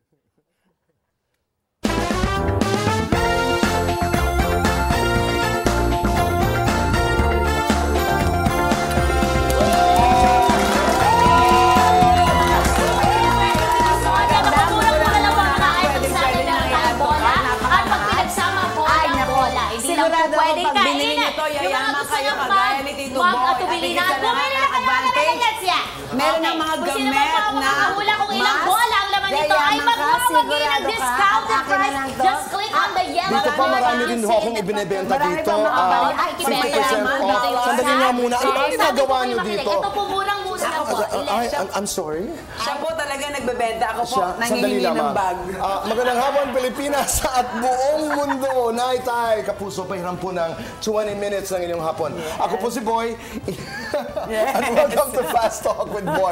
Pwede kainin ito, yayama kayo kagaya ni Tito Boy. At higit sa lahat ang advantage, meron ng mga gamit na kung ilang bola ang laman nito ay magmamagin ng discounted price. Just click on the yellow. Dito pa marami rin ho akong ibinibenta dito. 50% off. Sandali nga muna. Ano ang ginagawa nyo dito? Ito po murang-mura na po. I'm sorry? siya po talaga nagbebenta. Ako po, nangihingi ng bag. Magandang hapon, Pilipinas at buong mundo. Naitay, kapuso, pahiram po ng 20 minutes ng inyong hapon. Ako po si Boy. And welcome to Fast Talk with Boy.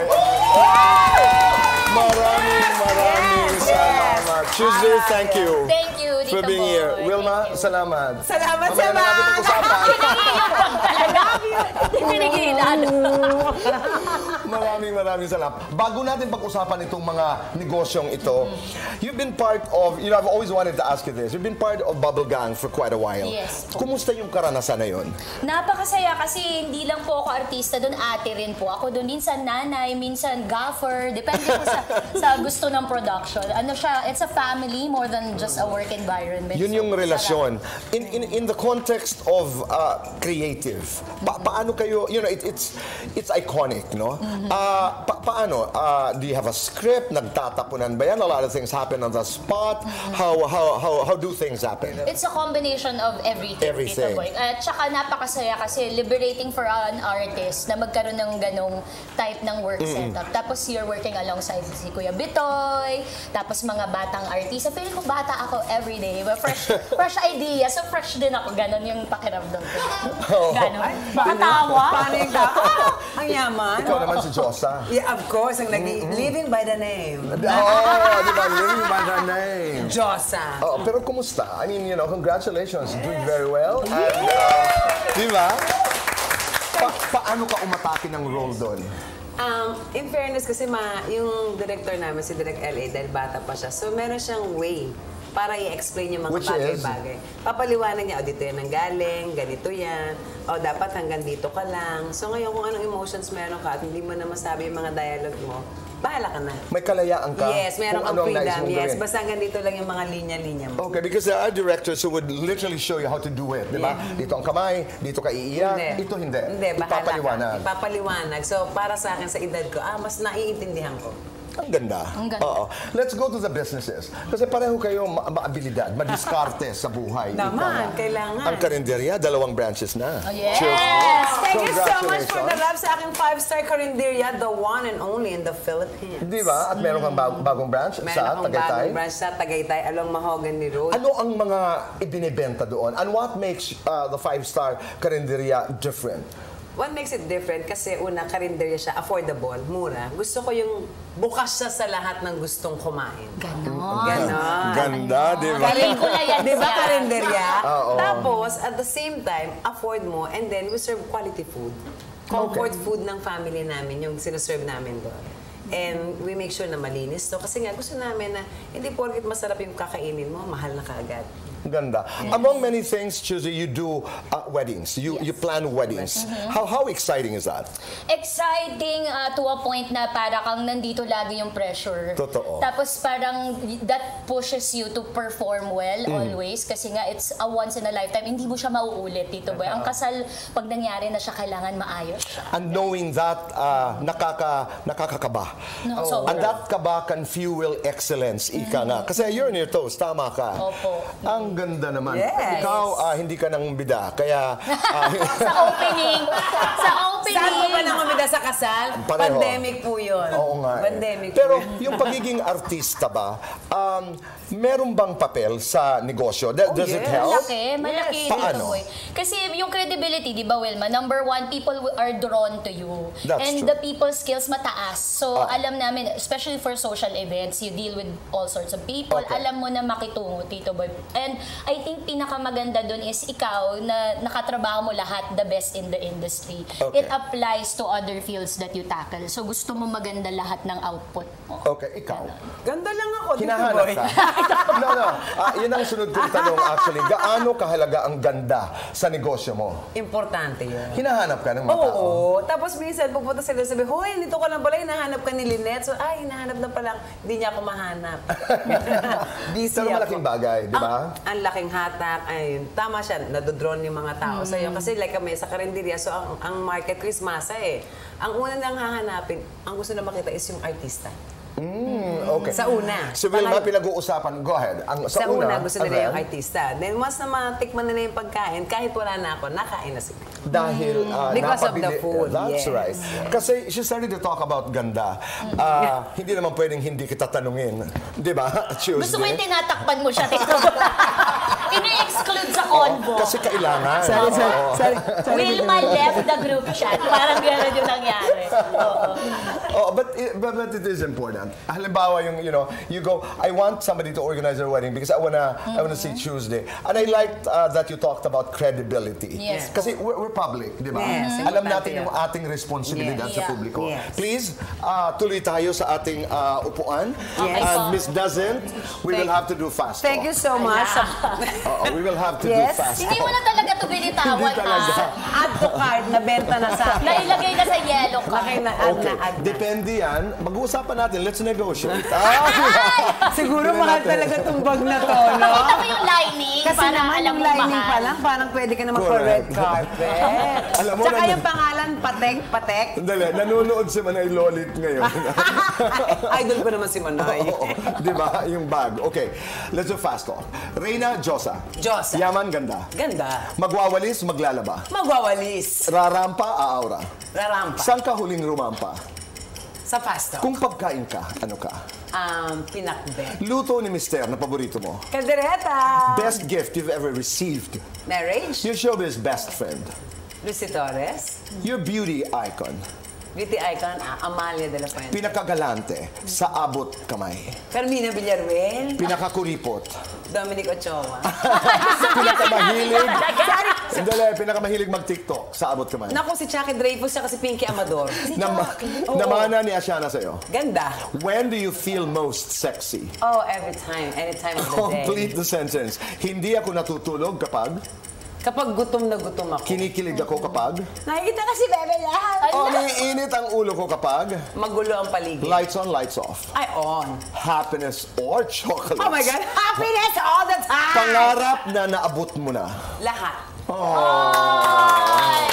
Maraming salamat. Tuesday, thank you. Thank you, Dito for being Boy. here. Wilma, salamat. Salamat, Mamaya na natin pag-usapan. Pinigilan. Maraming salamat. Bago natin pag-usapan itong mga negosyong ito, you've been part of, you know, I've always wanted to ask you this, you've been part of Bubble Gang for quite a while. Yes. Kumusta yung karanasan na yun? Napakasaya kasi hindi lang po ako artista doon, ate rin po. Ako doon minsan nanay, minsan gaffer, depende po sa gusto ng production. Ano siya, it's a family more than just a work environment. Yun yung relasyon. In the context of creative, paano kayo, you know, it's iconic, no? Paano? Do you have a script? Nagtatapunan ba yan? A lot of things happen on the spot. How do things happen? It's a combination of everything. Tito Boy. At saka napakasaya kasi liberating for an artist na magkaroon ng ganong type ng work setup. Tapos you're working alongside si Kuya Bitoy, tapos mga batang artista. Feeling ko bata ako everyday. Fresh idea. So fresh din ako. Ganon yung pakiramdam ko. Ganon. Makatawa. Paano yung ang yaman. Ikaw naman si Josa. Yeah, of course. Ang living by the name. Di ba? Living by the name. Josa. Pero kumusta? I mean, you know, congratulations. Yes. Doing very well. And, di ba? Paano ka umatake ng role doon? In fairness, kasi yung director namin, si Direk L.A., dahil bata pa siya, so meron siyang way para i-explain yung mga bagay-bagay. Papaliwanag niya, dito yan ang galing, ganito yan, dapat hanggang dito ka lang. So ngayon, kung anong emotions meron ka at hindi mo na masabi yung mga dialogue mo, bahala ka na. May kalayaan ka? Yes, meron kang freedom. Yes, basta hanggang dito lang yung mga linya-linya mo. Okay, because there are directors who would literally show you how to do it, di ba? Yeah. Dito ang kamay, dito ka iiyak, ito hindi. Hindi, bahala Ipapaliwanag. ka. Ipapaliwanag. So, para sa akin, sa edad ko, mas naiintindihan ko. Ang ganda. Oo. Let's go to the businesses. Kasi pareho kayo maabilidad, madiskarte sa buhay. Naman, kailangan. Ang karinderya, 2 branches na. Oh, yes! Thank you so much for the love sa aking 5-star karinderya, the one and only in the Philippines. Di ba? At meron kang bagong branch sa Tagaytay? Meron akong bagong branch sa Tagaytay along Mahogany Road. Ano ang mga ibinibenta doon? And what makes the 5-star karinderya different? What makes it different? Kasi una, karinderya siya, affordable, mura. Gusto ko yung bukas siya sa lahat ng gustong kumain. Ganon. Ganda, di ba? Pelikula yan. Di ba, karinderya? Oo. Tapos, at the same time, afford mo, and then we serve quality food. Comfort food ng family namin, yung sinaserve namin doon. And we make sure na malinis to. Kasi nga, gusto namin na hindi porket masarap yung kakainin mo, mahal na kaagad. Ganda. Yes. Among many things, Chuzi, you do weddings. You plan weddings. How exciting is that? Exciting to a point na para kang nandito lagi yung pressure. Totoo. Tapos parang that pushes you to perform well always kasi nga it's a once in a lifetime. Hindi mo siya mauulit, Tito Boy. Ang kasal, pag nangyari na siya, kailangan maayos siya. And knowing that, nakakakaba. No, and that kaba can fuel excellence. Ika nga. Kasi you're on your toes. Tama ka. Opo. Ang ganda naman. Yes. Ikaw, hindi ka nang bida. Kaya... Sa opening. Saan mo ba nang umida sa kasal? Pareho. Pandemic po yun. Oo nga. Pandemic Pero po. yung pagiging artista ba, meron bang papel sa negosyo? Does it help? Malaki. Paano? Kasi yung credibility, di ba, Wilma? Number one, people are drawn to you. That's and true. the people skills mataas. So, alam namin, especially for social events, you deal with all sorts of people. Okay. Alam mo na makitungo, Tito Boy. And I think pinakamaganda dun is ikaw na nakatrabaho mo lahat, the best in the industry. Okay. It applies to other fields that you tackle. So gusto mo maganda lahat ng output mo. Okay, ikaw. Ganda lang ako, dito Hinahanap boy. ka? No. Yun ang sunod kong tanong actually. Gaano kahalaga ang ganda sa negosyo mo? Importante yun. Hinahanap ka ng mga tao? Oo. Tapos minsan pupunta sila sabi, hoy, nito ko lang pala, hinahanap ka ni Lynette. So, hinahanap na pala. Hindi niya ako mahanap. Busy Pero ako. malaking bagay, di ba? Ang laking hatak. Ayun. Tama siya. Nadodron yung mga tao sa'yo. Kasi like kami sa karinderya, so ang market ko is masa eh. Ang una nang hahanapin, ang gusto na makita is yung artista. Okay. Sa una. Si Wilma, pinag-uusapan. Go ahead. Sa una, gusto nila yung then, artista. Then once na matikman nila yung pagkain, kahit wala na ako, nakain na sila. Dahil Because of the napabili- food, That's yes. right. Kasi she started to talk about ganda. Hindi naman pwedeng hindi kita tanungin. Di ba? Tuesday. Gusto ko yung tinatakpan mo siya, Tito. Ini-exclude sa convo. Kasi kailangan. Sorry. Wilma left the group chat. Parang gano'n yung nangyari. Oo. But it is important. Halimbawa, you go, I want somebody to organize their wedding because I wanna see Tuesday. And I liked that you talked about credibility. Yes. Kasi we're public, di ba? Yes, Alam importante natin yung yan. ating responsibilidad Yes. sa Yeah. publiko. Yes. Please, tuloy tayo sa ating upuan. Yes. And Miss Doesn't, we will have to do fast Thank you so much. We will have to Yes. do fast Hindi mo na talaga ito binitawan, Hindi talaga. Add to cart, nabenta na sa akin. Nailagay na sa yellow card. Laki na, add Okay, na, add na. depende yan. Mag-uusapan natin. Let's negotiate. Siguro Tingnan mahal natin. talaga itong bag na to, no? Nakita mo yung lining Kasi para naman alam yung mo lining mahal. pa lang, parang pwede ka na Correct. magpa-red carpet. Alam mo, Tsaka yung pangalan, Patek. Dali, nanonood si Manay Lolit ngayon. Idol ko naman si Manay. Oo, di ba? Yung bag. Okay, let's do fast talk. Reyna Josa. Josa. Yaman, ganda. Ganda. Magwawalis, maglalaba. Magwawalis. Rarampa, aaura. Rarampa. Saan ka huling rumampa? Sa pasto. Kung pagkain ka, ano ka? Pinakbe. Luto ni Mister na paborito mo. Caldereta. Best gift you've ever received. Marriage. Your showbiz best friend. Lucy Torres. Your beauty icon. Beauty icon, Amalia de la Fuente. Pinakagalante sa abot kamay. Carmina Villaruel. Pinakakuripot. Dominic Ochoa. Pinakamahilig. Dali, pinakamahilig mag-TikTok sa abot kamay. Naku, si Chucky Dreyfus siya kasi Pinky Amador. Oo. Namana ni Asiana sa'yo. Ganda. When do you feel most sexy? Oh, every time. Any time of the day. Complete the sentence. Hindi ako natutulog kapag Kapag gutom na gutom ako. kinikilig ako kapag Nakikita kasi bebe lahat. umiinit ang ulo ko kapag Magulo ang paligid. lights on, lights off. Ay, on. Happiness or chocolates. Oh my God. Happiness all the time. Pangarap na naabot mo na. Lahat. Ay!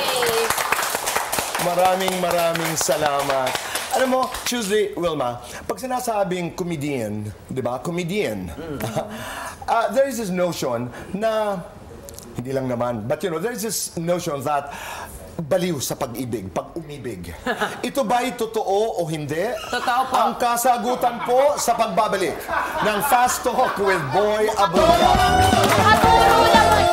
Maraming salamat. Alam mo, Tuesday, Wilma, pag sinasabing comedian, di ba? Comedian. There is this notion na, hindi lang naman, but there is this notion that baliw sa pag-ibig, pag umibig. Ito ba'y totoo o hindi? Totoo po. Ang kasagutan po sa pagbabalik ng Fast Talk with Boy Abunda. Nakaturo naman.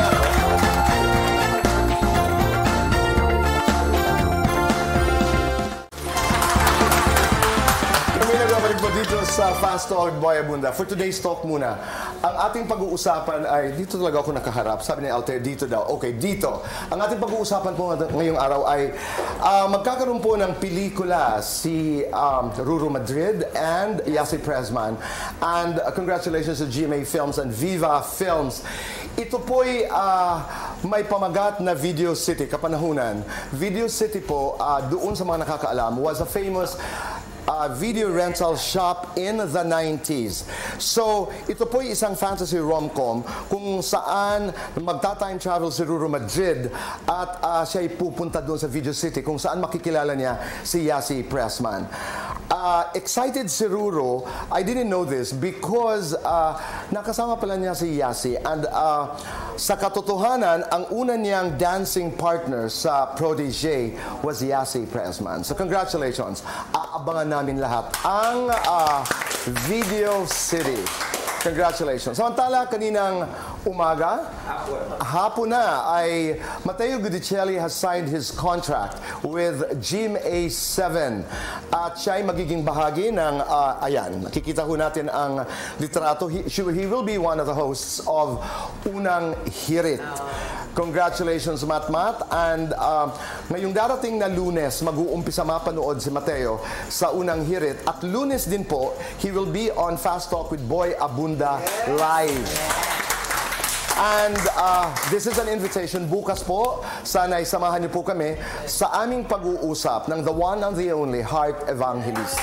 Kami nagbabalik po dito sa Fast Talk with Boy Abunda. For today's talk muna, ang ating pag-uusapan ay, dito talaga ako nakaharap. Sabi ni Alter, dito daw. Okay, dito. Ang ating pag-uusapan po ngayong araw ay magkakaroon po ng pelikula si Ruru Madrid and Yasi Pressman. And congratulations to GMA Films and Viva Films. Ito po'y may pamagat na Video City, kapanahunan. Video City po, doon sa mga nakakaalam, was a famous video rental shop in the 90s. So, ito po ay isang fantasy rom-com kung saan magta-time travel si Ruru Madrid at siya ay pupunta doon sa Video City kung saan makikilala niya si Yasi Pressman. Excited si Ruru. I didn't know this because nakasama pala niya si Yasi and sa katotohanan, ang una niyang dancing partner sa Protégé was Yasi Pressman. So congratulations. Aabangan namin lahat ang Video City. Congratulations. Samantala, kaninang Umaga? Hapon na ay Matteo Guidicelli has signed his contract with GMA7 at siya ay magiging bahagi ng, ayan, nakikita ho natin ang litrato. He will be one of the hosts of Unang Hirit. Congratulations, Matmat. And ngayong darating na Lunes, mag-uumpisa mapanood si Matteo sa Unang Hirit. At Lunes din po, he will be on Fast Talk with Boy Abunda live. And this is an invitation. Bukas po, sana'y samahan niyo po kami sa aming pag-uusap ng the one and the only Heart Evangelista.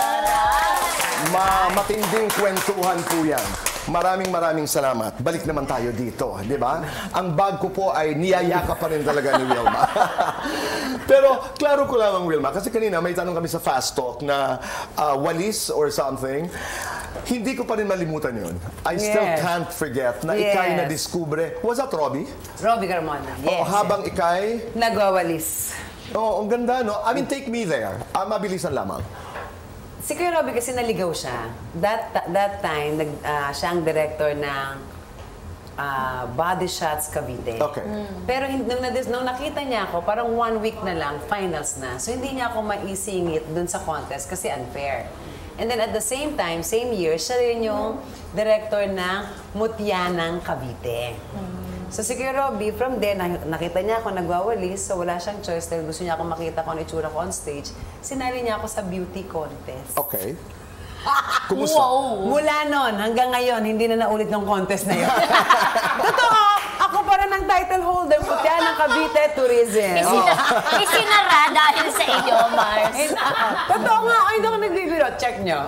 Matinding kwentuhan po yan. Maraming salamat. Balik naman tayo dito, di ba? Ang bag ko po ay niyayaka pa rin talaga ni Wilma. Pero, klaro ko lamang, Wilma, kasi kanina may tanong kami sa Fast Talk na walis or something. Hindi ko pa rin malimutan yun. I still can't forget na ikay na-discover. Was that Robbie? Robbie Carmona, yes. Habang ikay... Nagwawalis. Ang ganda, no? I mean, take me there. Mabilisan lamang. Si Kuya Robbie kasi naligaw siya. That time, siya ang director ng Body Shots Cavite. Okay. Pero nung nakita niya ako, parang 1 week na lang, finals na. So hindi niya ako maisingit dun sa contest kasi unfair. And then at the same time, same year, siya rin yung director ng Mutyanang Cavite. So si Kuya Robbie, from there, nakita niya ako nagwawalis, so wala siyang choice dahil gusto niya ako makita kung ano itsura ko on stage. Sinali niya ako sa beauty contest. Okay. Kumusta? Wow! Mula noon hanggang ngayon, hindi na naulit ng contest na yun. Totoo! Ako pa rin ang title holder, Mutyanang Cavite Tourism. Isinara dahil sa iyo, Mars. Totoo nga, hindi ako nagbibiro. Check nyo.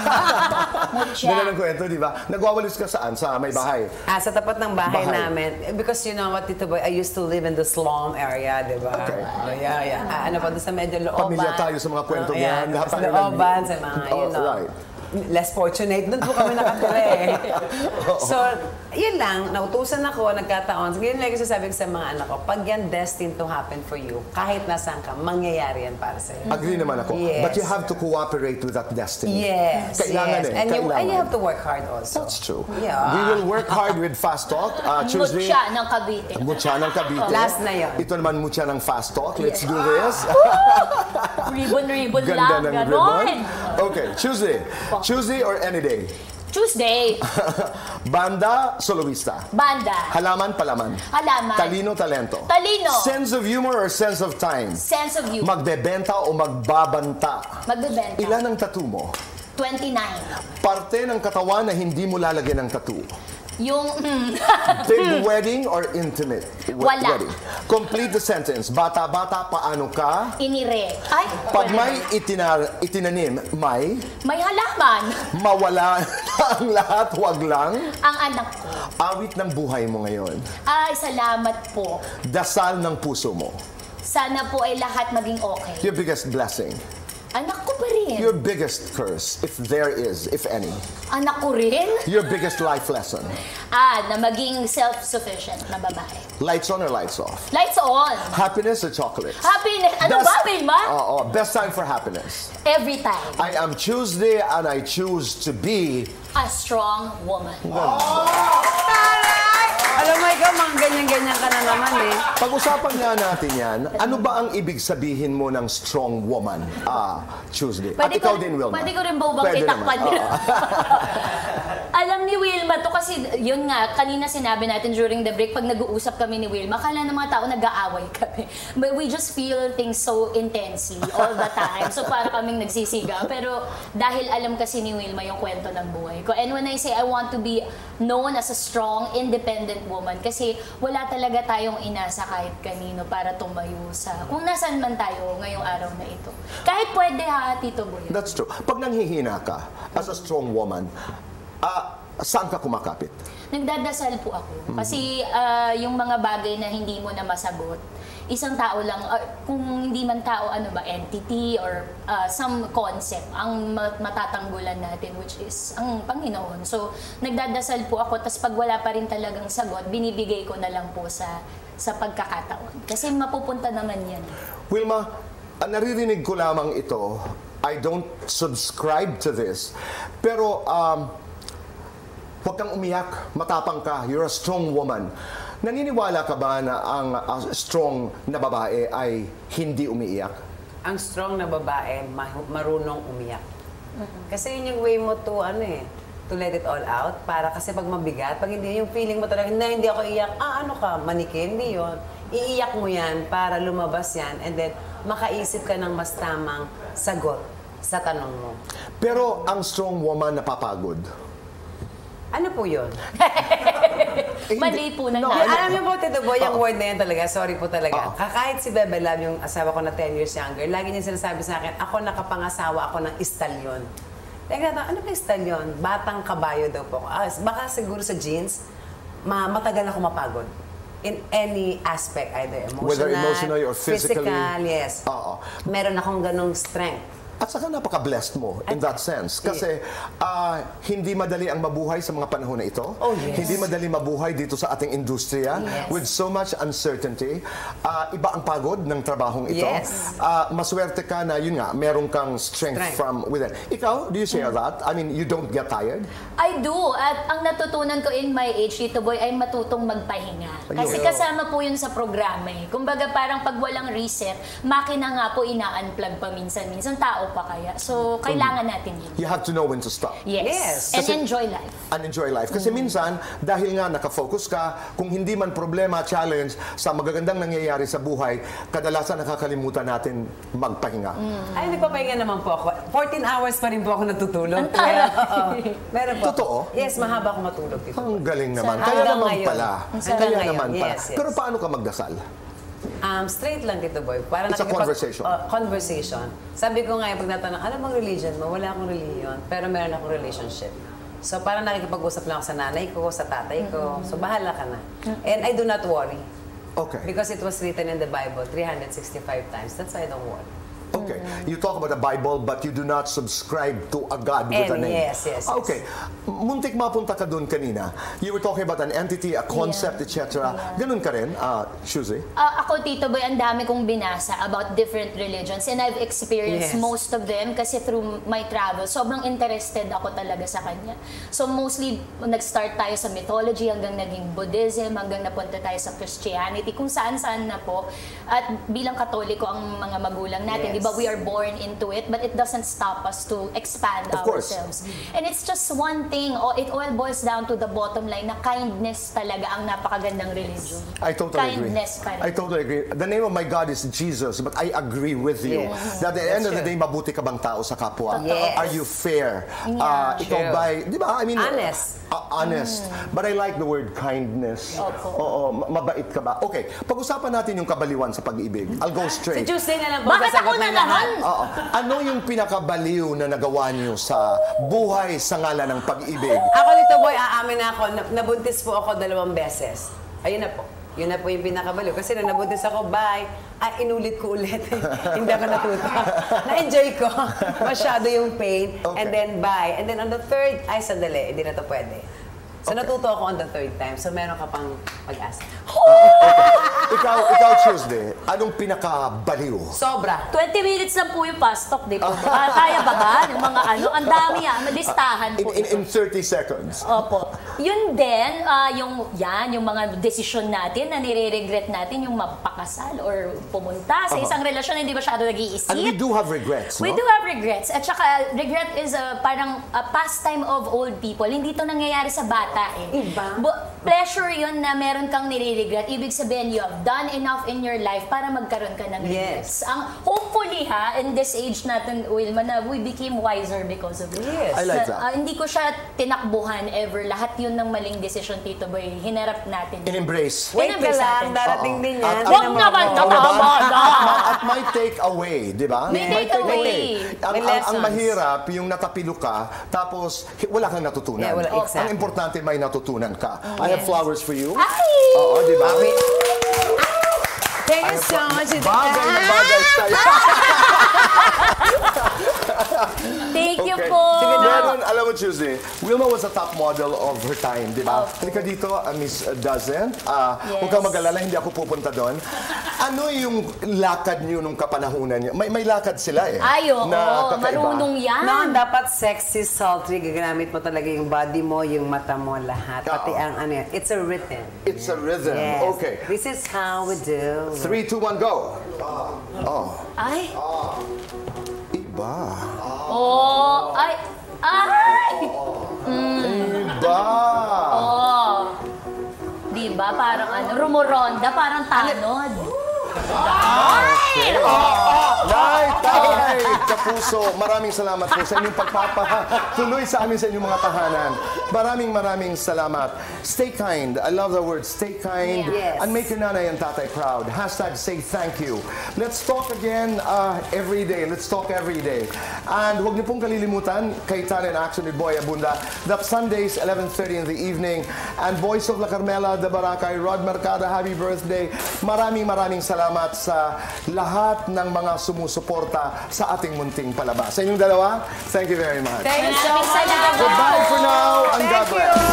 Ganun ang kwento, di ba? Nagwawalis ka saan? Sa may bahay? Sa tapat ng bahay namin. Because you know what, Tito Boy, I used to live in the slum area, di ba? Okay. Ano pa doon sa medyo looban. Pamilya tayo sa mga kwento yan. Sa looban, sa mga, you know. Right. Less fortunate. Doon po kami nakatira eh. So, yun lang. Nautusan ako, nagkataon. Ganyan lang sasabi ko sa mga anak ko, pag yan destined to happen for you, kahit nasaan ka, mangyayari yan para sa'yo. Agree naman ako. Yes. But you have to cooperate with that destiny. Yes. Kailangan yes. And you have to work hard also. That's true. Yeah. We will work hard with Fast Talk. Tuesday. Mutya ng Cavite. Mutya ng Cavite. Last na yun. Ito naman Mutya ng Fast Talk. Let's do this. Ribbon Ganda lang, ng ganon. ribbon. Okay, Tuesday. Tuesday or any day? Tuesday. Banda, soloista. Banda. Halaman, palaman. Halaman. Talino, talento. Talino. Sense of humor or sense of time? Sense of humor. Magbebenta o magbabanta? Magbebenta. Ilan ang tattoo mo? 29. Parte ng katawan na hindi mo lalagyan ng tattoo? Yung... Big wedding or intimate Wala. wedding? Complete the sentence. Bata-bata, paano ka? Inire. Ay, Pag pwede. may itinanim, may May halaman. mawala ang lahat, wag lang. Ang anak ko. Awit ng buhay mo ngayon. Ay, salamat po. Dasal ng puso mo. Sana po ay lahat maging okay. Your biggest blessing. Anak ko pa rin. Your biggest curse, if there is, if any. Anak ko rin? Your biggest life lesson. Na maging self-sufficient na babae. Lights on or lights off? Lights on. Happiness or chocolates? Happiness. Ano ba, Vilma? Best time for happiness. Every time. I am Tuesday and I choose to be... A strong woman. Alam mo, ikaw, mga ganyan-ganyan ka na naman eh. Pag-usapan nga natin yan, ano ba ang ibig sabihin mo ng strong woman? Tuesday. At ikaw din, Wilma. Pwede ko rin ba bang Pwede itakpan naman. nila? Alam ni Wilma to kasi, yun nga, kanina sinabi natin during the break, pag nag-uusap kami ni Wilma, kala ng mga tao nag-aaway kami. But we just feel things so intensely all the time. So para kaming nagsisigaw. Pero dahil alam kasi ni Wilma yung kwento ng buhay ko. And when I say I want to be known as a strong, independent woman, kasi wala talaga tayong inasa kahit kanino para tumayo sa kung nasaan man tayo ngayong araw na ito. Kahit pwede ha, Tito Boy. That's true. Pag nanghihina ka, as a strong woman, saan ka kumakapit? Nagdadasal po ako. Kasi yung mga bagay na hindi mo na masagot, isang tao lang, kung hindi man tao, ano ba, entity or some concept ang matatanggulan natin, which is ang Panginoon. So, nagdadasal po ako, tapos pag wala pa rin talagang sagot, binibigay ko na lang po sa pagkakataon. Kasi mapupunta naman yan. Wilma, naririnig ko lamang ito. I don't subscribe to this. Pero, Huwag kang umiyak, matapang ka, you're a strong woman. Naniniwala ka ba na ang strong na babae ay hindi umiiyak? Ang strong na babae, marunong umiyak. Kasi yun yung way mo to, to let it all out. Para kasi pag mabigat, pag hindi, yung feeling mo talaga, na hindi ako iyak, ano ka, maniki, hindi yun. Iiyak mo yan para lumabas yan and then makaisip ka ng mas tamang sagot sa tanong mo. Pero ang strong woman napapagod. Ano po yun? Mali po ng Alam niyo po, Tito Boy, yung word na yan talaga, sorry po talaga. Kahit si Bebe Love, yung asawa ko na 10 years younger, lagi niya sinasabi sa akin, ako nakapangasawa ako ng istalyon. Teka, ano ba istalyon? Batang kabayo daw po. Baka siguro sa jeans, matagal ako mapagod. In any aspect, either emotional, whether emotionally or physically. Physical, yes. Meron akong ganong strength. At saka napaka-blessed mo in that sense. Kasi hindi madali ang mabuhay sa mga panahon na ito. Oh, yes. Hindi madali mabuhay dito sa ating industriya. Yes. With so much uncertainty. Iba ang pagod ng trabahong ito. Yes. Maswerte ka na, yun nga, meron kang strength from within. Ikaw, do you share that? I mean, you don't get tired? I do. At ang natutunan ko in my age, Tito Boy, ay matutong magpahinga. Kasi Ayun. kasama po yun sa programa eh. Kumbaga parang pag walang reset, makina nga po ina-unplug pa minsan-minsan. Tao pa kaya. So, kailangan natin yun. You have to know when to stop. Yes. And Kasi- enjoy life. And enjoy life. Kasi minsan, dahil nga nakafocus ka, kung hindi man problema, challenge, sa magagandang nangyayari sa buhay, kadalasan nakakalimutan natin magpahinga. Ay, nagpapahinga naman po ako. 14 hours pa rin po ako natutulog. Ang taray. Meron po. Totoo? Yes, mahaba ako matulog dito. Ang galing naman. Sa- Kaya hanggang naman ngayon. pala. Hanggang Kaya ngayon, naman pala. yes, yes. Pero paano ka magdasal? Straight lang, Tito Boy. Para It's a conversation. Conversation. Sabi ko nga, pag natanong, alam mo religion mo? Wala akong religion, pero meron akong relationship. So, parang nakikipag-usap lang ako sa nanay ko, sa tatay ko. So, bahala ka na. And I do not worry. Okay. Because it was written in the Bible 365 times. That's why I don't worry. Okay. You talk about the Bible, but you do not subscribe to a God with a name. Yes. Okay. Muntik mapunta ka doon kanina. You were talking about an entity, a concept, etc. Ganun ka rin, Suzy? Ako, Tito Boy, ang dami kong binasa about different religions and I've experienced Yes. most of them kasi through my travel, sobrang interested ako talaga sa kanya. So mostly, nag-start tayo sa mythology hanggang naging Buddhism, hanggang napunta tayo sa Christianity, kung saan-saan na po. At bilang Katoliko ang mga magulang natin, Yes. di ba, we are born into it, but it doesn't stop us to expand Of course. ourselves. And it's just one thing, it all boils down to the bottom line na kindness talaga ang napakagandang religion. I totally Kindness agree. pa rin. I totally agree. The name of my God is Jesus, but I agree with you. Yes. That at the end of the true. day, mabuti ka bang tao sa kapwa? Yes. Are you fair? Yeah. Ikaw True. ba, di ba? I mean, Honest. Honest. But I like the word kindness. Opo. Oo, mabait ka ba? Okay, pag-usapan natin yung kabaliwan sa pag-ibig. I'll go Si straight. Tuesday na lang po Bakit sasagot ako na ng lahat. naman? Oo. Ano yung pinakabaliw na nagawa niyo sa buhay sa ngalan ng pag-ibig? Ako dito, boy, aamin na ako, nabuntis po ako 2 beses. Ayun na po. Yun na po yung pinakabaliw. Kasi nung nabuntis ako, bye, inulit ko ulit. Hindi ako natuto. Na-enjoy ko. Masyado yung pain. Okay. And then bye. And then on the third, sandali, hindi na to pwede. So natuto ako on the third time. So meron ka pang pag-asa. Ikaw Tuesday, anong pinakabaliw? Sobra. 20 minutes lang po yung fast talk, di po. Kaya ba ba? Yung mga ang dami malistahan po. In 30 seconds. Opo. Yun din, yung mga desisyon natin na nire-regret natin, yung mapakasal or pumunta sa isang relasyon na hindi masyado nag-iisip. And we do have regrets, We no? do have regrets. At saka, regret is parang a pastime of old people. Hindi to nangyayari sa bata eh. Iba. Pleasure yun na meron kang nire-regret. Ibig sabihin, you have done enough in your life para magkaroon ka ng regrets. Yes. Hopefully in this age natin, Wilma, na we became wiser because of it. Yes. I like that. Hindi ko siya tinakbuhan ever. Lahat yun ng maling desisyon, Tito Boy. Hinarap natin. In-embrace. Wait ka In-embrace lang, natin. darating din yan. Huwag naman, tama na! At may take away, di ba? May take away. Ang, May ang lessons. mahirap, yung natapilo ka, tapos wala kang natutunan. Yeah, wala, Ang exactly. importante, may natutunan ka. I have flowers for you. Ay! Oo, di ba? Thank you so much. Bagay na bagay sa'yo. Thank you Okay. po. Meron, alam mo, Tuesday, Wilma was a top model of her time, di ba? Halika dito, Miss Dozen. Huwag kang mag-alala, hindi ako pupunta doon. Ano yung lakad niyo nung kapanahunan niyo? May lakad sila eh. Ay, oo. na kakaiba. Marunong yan. No, dapat sexy, sultry. Gagamit mo talaga yung body mo, yung mata mo, lahat. Pati ang ano yan. It's a rhythm. It's a rhythm. Yes. Okay. This is how we do. 3, 2, 1, go. Oh. Ay. Iba. Oh. Ay. Ay. Iba. Oh. Diba? Parang ano, rumuronda, parang tanod. Nay, tay, kapuso, maraming salamat po sa inyong pagpapatuloy sa amin sa inyong mga tahanan. Maraming salamat. Stay kind. I love the word stay kind. Yes. And make your nanay and tatay proud. Hashtag say thank you. Let's talk again every day. Let's talk every day. And huwag niyo pong kalilimutan, Kaitan in Action with Boy Abunda. That's Sundays, 11:30 in the evening. And Voice of La Carmela de Barangay, Rod Mercado, happy birthday. Maraming salamat sa lahat ng mga sumusuporta sa ating munting palabas. Sa inyong dalawa, thank you very much. Thank you so much. Goodbye for now, and God bless.